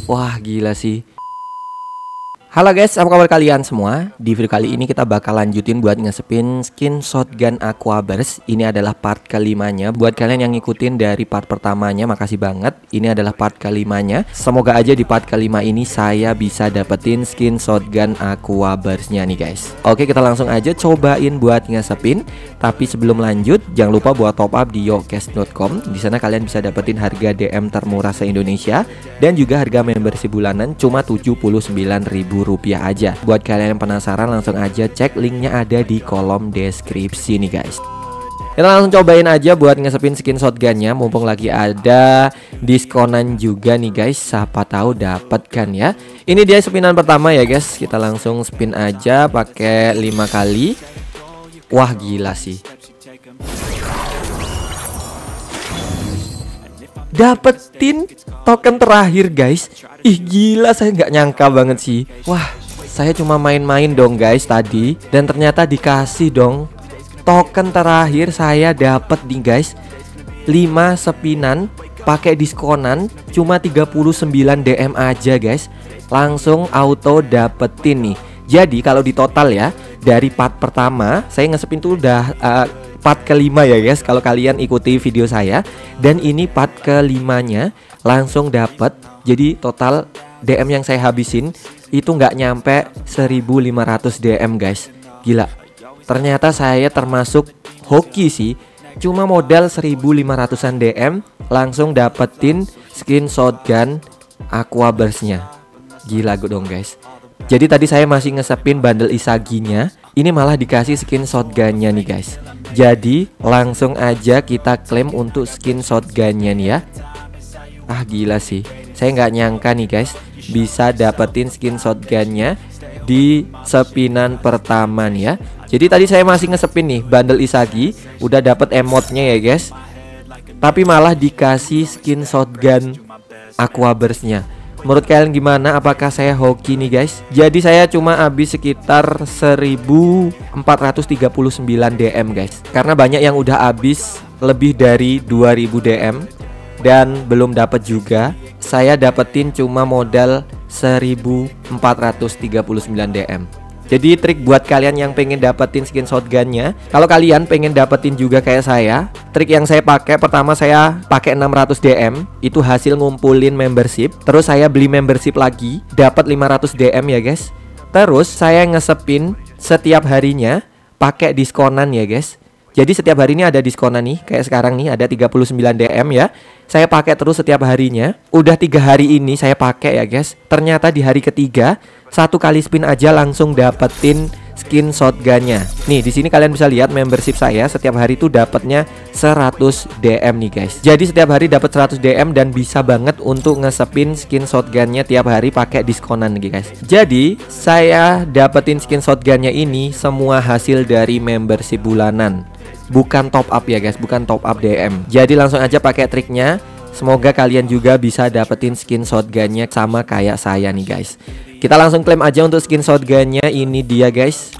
Wah gila sih. Halo guys, apa kabar kalian semua? Di video kali ini kita bakal lanjutin buat ngesepin skin shotgun Aqua Burst. Ini adalah part kelimanya. Buat kalian yang ngikutin dari part pertamanya, makasih banget. Ini adalah part kelimanya. Semoga aja di part kelima ini saya bisa dapetin skin shotgun Aqua Burst-nya nih guys. Oke, kita langsung aja cobain buat ngesepin. Tapi sebelum lanjut, jangan lupa buat top up di yokes.com. Di sana kalian bisa dapetin harga DM termurah se-Indonesia dan juga harga membership bulanan cuma Rp79.000 aja. Buat kalian yang penasaran, langsung aja cek linknya ada di kolom deskripsi nih guys. Kita langsung cobain aja buat ngesepin skin shotgunnya. Mumpung lagi ada diskonan juga nih guys, siapa tahu dapat kan ya. Ini dia spinan pertama ya guys. Kita langsung spin aja pakai 5 kali. Wah gila sih, dapetin token terakhir guys. Ih gila, saya nggak nyangka banget sih. Wah, saya cuma main-main dong guys tadi, dan ternyata dikasih dong token terakhir. Saya dapet nih guys 5 spinan pakai diskonan cuma 39 DM aja guys. Langsung auto dapetin nih. Jadi kalau di total ya, dari part pertama saya ngesepin tuh udah part kelima ya guys, kalau kalian ikuti video saya. Dan ini part kelimanya langsung dapet. Jadi total DM yang saya habisin itu nggak nyampe 1500 DM guys. Gila, ternyata saya termasuk hoki sih. Cuma modal 1500an DM langsung dapetin skin shotgun Aqua Burst-nya. Gila dong guys. Jadi tadi saya masih ngesepin bundle Isaginya, ini malah dikasih skin shotgunnya nih guys. Jadi langsung aja kita klaim untuk skin shotgunnya nih ya. Ah gila sih, saya nggak nyangka nih guys bisa dapetin skin shotgunnya di sepinan pertama nih ya. Jadi tadi saya masih ngesepin nih bundle Isagi, udah dapet emotnya ya guys, tapi malah dikasih skin shotgun Aqua Burst-nya. Menurut kalian gimana? Apakah saya hoki nih guys? Jadi saya cuma habis sekitar 1439 DM guys, karena banyak yang udah habis lebih dari 2000 DM dan belum dapat juga. Saya dapetin cuma modal 1439 DM. Jadi trik buat kalian yang pengen dapetin skin shotgunnya, kalau kalian pengen dapetin juga kayak saya, trik yang saya pakai, pertama saya pakai 600 DM, itu hasil ngumpulin membership. Terus saya beli membership lagi, dapat 500 DM ya guys. Terus saya ngesepin setiap harinya pakai diskonan ya guys. Jadi setiap hari ini ada diskonan nih, kayak sekarang nih ada 39 DM ya. Saya pakai terus setiap harinya. Udah 3 hari ini saya pakai ya guys. Ternyata di hari ketiga, 1 kali spin aja langsung dapetin skin shotgunnya. Nih di sini kalian bisa lihat membership saya setiap hari tuh dapatnya 100 DM nih guys. Jadi setiap hari dapat 100 DM dan bisa banget untuk ngesepin skin shotgunnya tiap hari pakai diskonan nih guys. Jadi saya dapetin skin shotgunnya ini semua hasil dari membership bulanan, bukan top up ya guys, bukan top up DM. Jadi langsung aja pakai triknya. Semoga kalian juga bisa dapetin skin shotgunnya sama kayak saya nih guys. Kita langsung klaim aja untuk skin shotgunnya. Ini dia guys.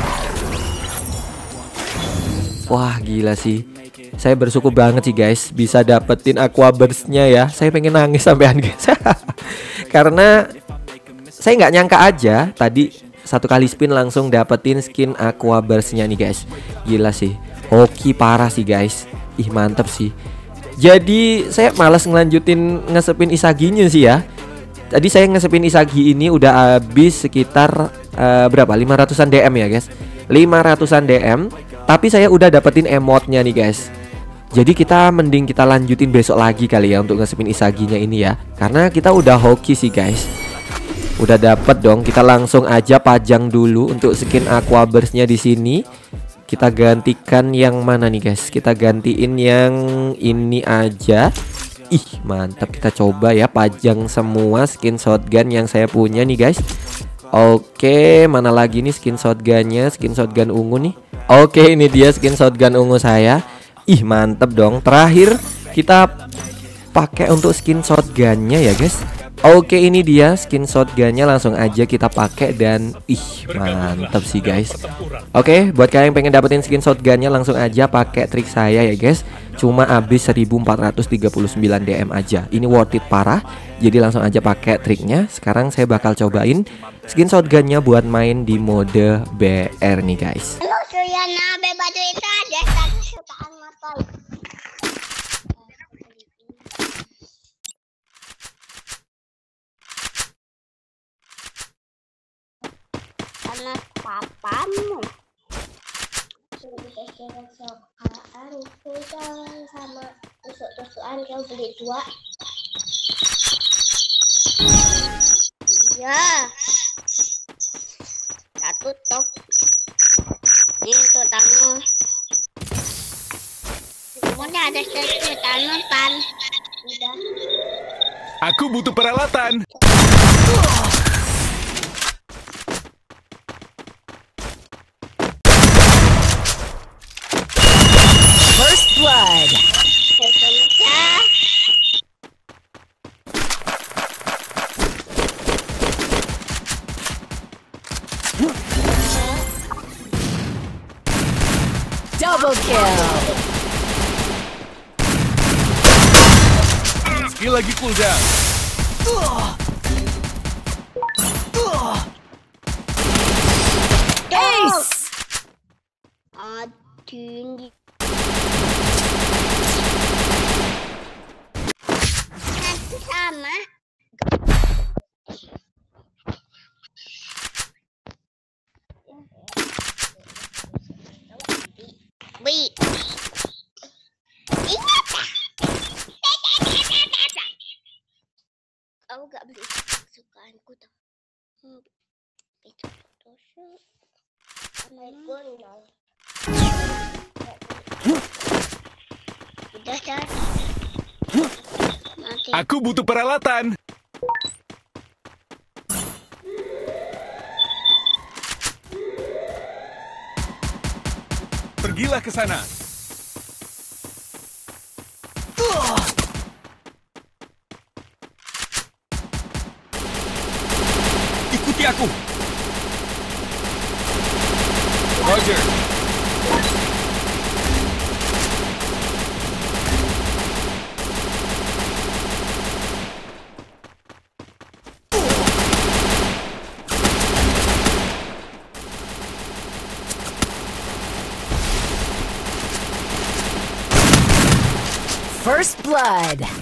Wah gila sih, saya bersyukur banget sih guys bisa dapetin Aqua Burst-nya ya. Saya pengen nangis sampean guys. Karena saya nggak nyangka aja tadi 1 kali spin langsung dapetin skin Aqua Burst-nya nih guys. Gila sih, hoki parah sih guys. Ih mantep sih. Jadi saya malas ngelanjutin ngesepin Isaginya sih ya. Tadi saya ngesepin Isagi ini udah habis sekitar berapa? 500an DM ya guys. 500an DM. Tapi saya udah dapetin emotnya nih guys. Jadi kita mending kita lanjutin besok lagi kali ya untuk ngesepin Isaginya ini ya. Karena kita udah hoki sih guys. Udah dapet dong. Kita langsung aja pajang dulu untuk skin Aqua Burst-nya di sini. Kita gantikan yang mana nih guys? Kita gantiin yang ini aja. Ih mantap, kita coba ya pajang semua skin shotgun yang saya punya nih guys. Oke, mana lagi nih skin shotgunnya? Skin shotgun ungu nih. Oke, ini dia skin shotgun ungu saya. Ih mantap dong. Terakhir kita pakai untuk skin shotgunnya ya guys. Oke, ini dia skin shotgunnya, langsung aja kita pakai dan ih mantap sih guys. Oke, buat kalian yang pengen dapetin skin shotgunnya langsung aja pakai trik saya ya guys. cuma habis 1439 DM aja. Ini worth it parah. Jadi langsung aja pakai triknya. Sekarang saya bakal cobain skin shotgunnya buat main di mode BR nih guys. Halo Suryana, bebatu itu ada satu sukaan motor. Sama papamu. Sokaan sama tusuk-tusukan kau beli 2. Iya. Satu tok. Ini terutama. Semuanya ada terutama pan. Udah. Aku butuh peralatan. First blood. Double kill. Skill lagi cooldown. Ace. Tinggi. Sama. Bi. Ingat tak? Kau gak beli kesukaanku tuh. Itu tusuk. Sama gondol. Udah kan? Mati. Aku butuh peralatan. Pergilah ke sana. Ikuti aku. Roger. First blood.